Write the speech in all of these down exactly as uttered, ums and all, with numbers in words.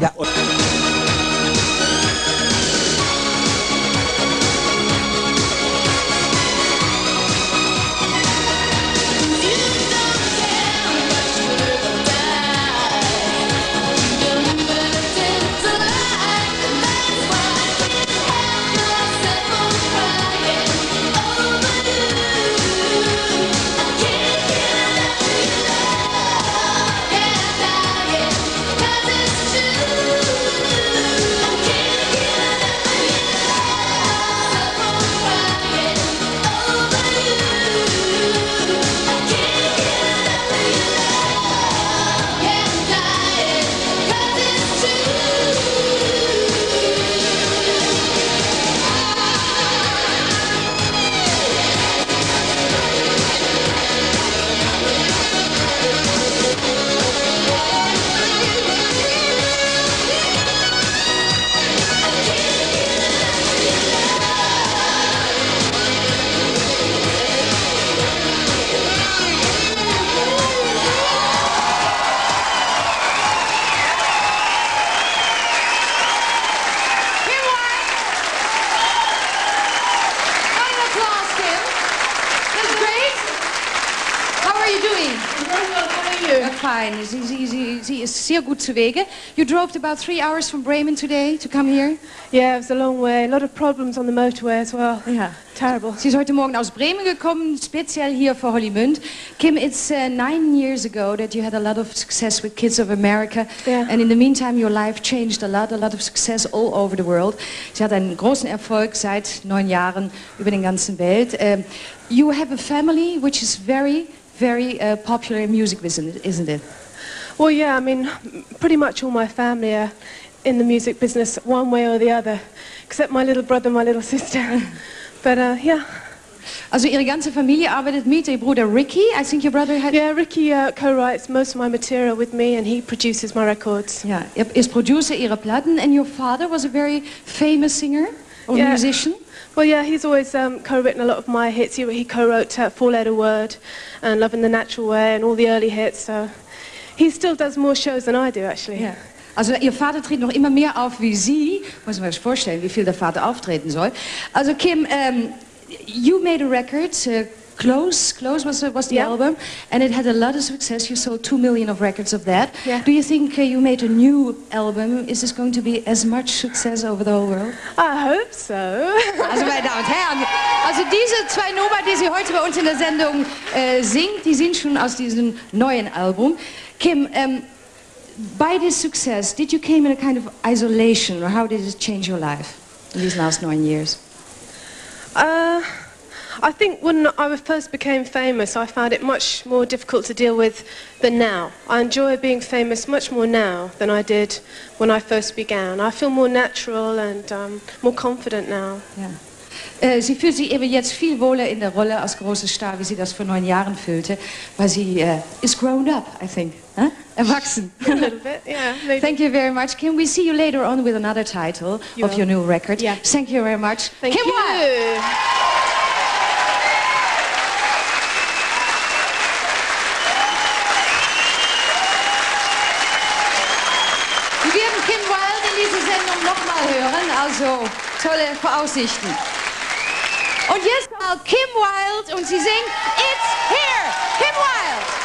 Ja, und fine. Sie, sie, sie, sie ist sehr gut zu Wege. You drove about three hours from Bremen today to come here? Yeah, it was a long way. A lot of problems on the motorway as well. Ja. Terrible. Sie ist heute Morgen aus Bremen gekommen, speziell hier für Hollymund. Kim, it's uh, nine years ago that you had a lot of success with Kids of America. Yeah. And in the meantime, your life changed a lot, a lot of success all over the world. Sie hat einen großen Erfolg seit neun Jahren über den ganzen Welt. Um, you have a family which is very, very uh, popular in music business, isn't it? Well, yeah, I mean, pretty much all my family are in the music business one way or the other, except my little brother and my little sister. But, uh, yeah. Also ihre ganze Familie arbeitet mit, ihr Bruder Ricky, I think your brother had... Yeah, Ricky uh, co-writes most of my material with me and he produces my records. Ja, er ist Producer ihrer Platten, and your father was a very famous singer or yeah. musician. Well, yeah, he's always um, co-written a lot of my hits. He, he co-wrote uh, Four Letter Word and Love in the Natural Way and all the early hits, so he still does more shows than I do, actually. Ja. Also ihr Vater tritt noch immer mehr auf wie Sie. Muss man sich vorstellen, wie viel der Vater auftreten soll. Also Kim, um, you made a record, uh, Close, Close was, was the yeah. album, and it had a lot of success. You sold two million of records of that. Yeah. Do you think uh, you made a new album? Is this going to be as much success over the whole world? I hope so. Also meine Damen und Herren, also diese zwei Nummern, die sie heute bei uns in der Sendung äh, singt, die sind schon aus diesem neuen Album. Kim, um, by this success, did you came in a kind of isolation, or how did it change your life in these last nine years? Uh, I think when I first became famous, I found it much more difficult to deal with than now. I enjoy being famous much more now than I did when I first began. I feel more natural and um, more confident now. Ja. Äh, sie fühlt sich eben jetzt viel wohler in der Rolle als große Star, wie sie das vor neun Jahren fühlte, weil sie äh, is grown up, I think. Huh? Erwachsen. A little bit, yeah. Maybe. Thank you very much, Kim. We see you later on with another title You of will. your new record. Yeah. Thank you very much. Thank Kim you. Wilde. Wir werden Kim Wilde in dieser Sendung nochmal hören, also tolle Voraussichten. Und jetzt mal Kim Wilde und sie singt It's Here, Kim Wilde.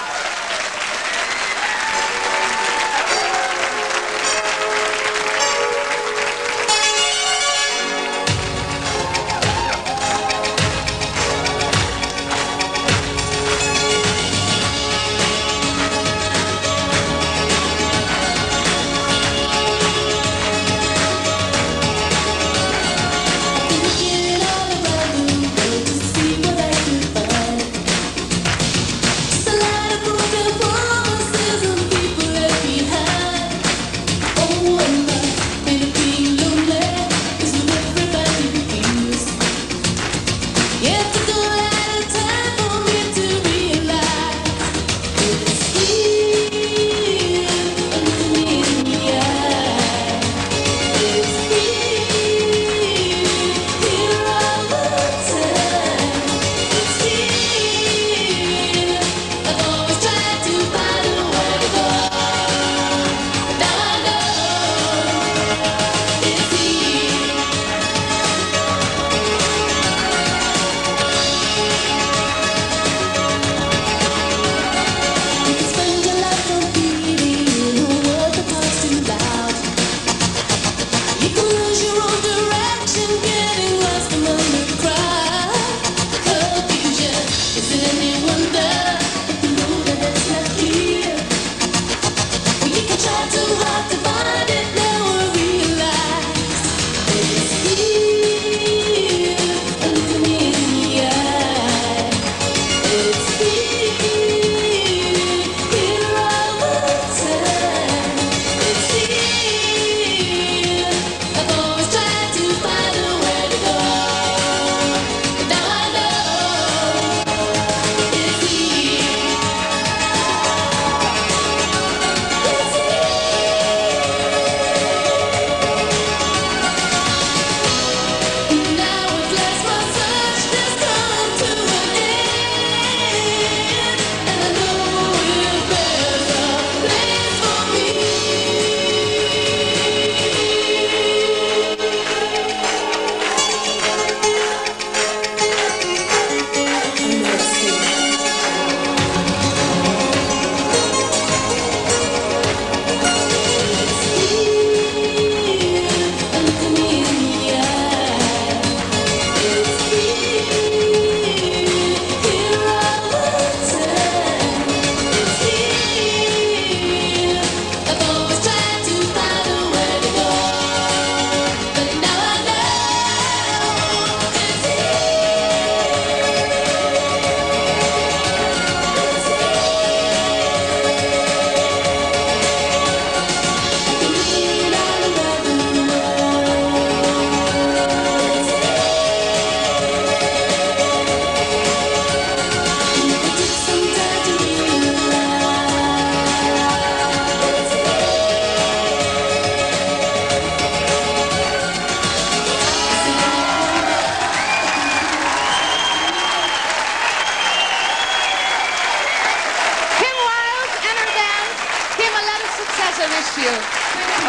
Looking all around me to see what I can find. Just a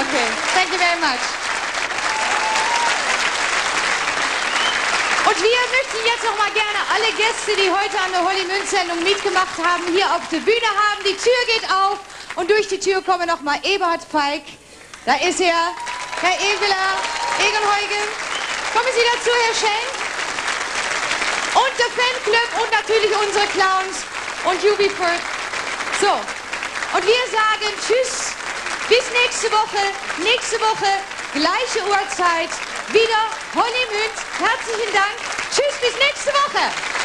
Okay, thank you very much. Und wir möchten jetzt noch mal gerne alle Gäste, die heute an der Hollymund-Sendung mitgemacht haben, hier auf der Bühne haben. Die Tür geht auf und durch die Tür kommen noch mal Eberhard Feig. Da ist er, Herr Egeler, Egelheugen. Kommen Sie dazu, Herr Schenk. Und der Fanclub und natürlich unsere Clowns und Jubi Furt. So, und wir sagen Tschüss, bis nächste Woche. Nächste Woche, gleiche Uhrzeit, wieder Hollymund. Herzlichen Dank. Tschüss, bis nächste Woche.